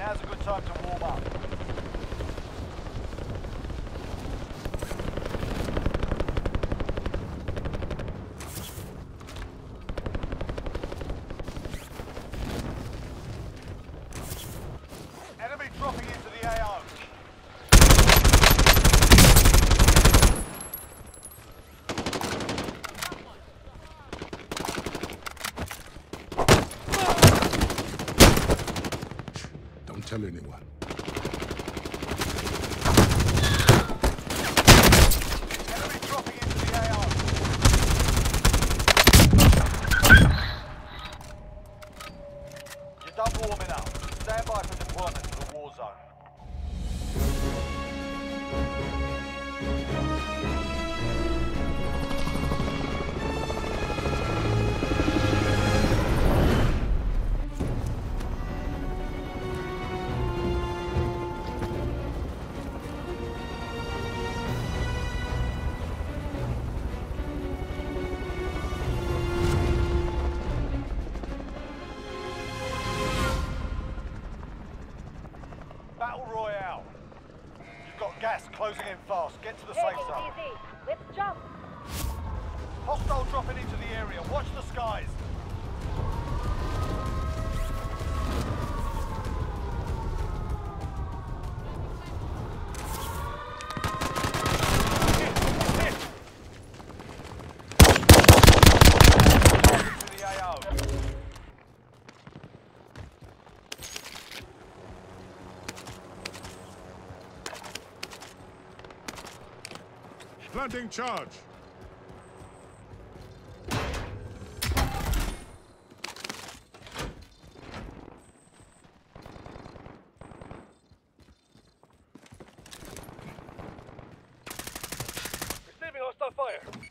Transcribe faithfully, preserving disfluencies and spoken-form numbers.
Now's a good time to warm up. Enemy dropping into the A O. Don't tell anyone. Enemy dropping into the A O. You're done warming up. Stand by for deployment to the war zone. Battle Royale. You've got gas closing in fast. Get to the safe Taking zone. it easy. Let's jump. Hostile dropping into the area. Watch the skies. Hit, hit. To the A O. Planting charge. Receiving hostile fire.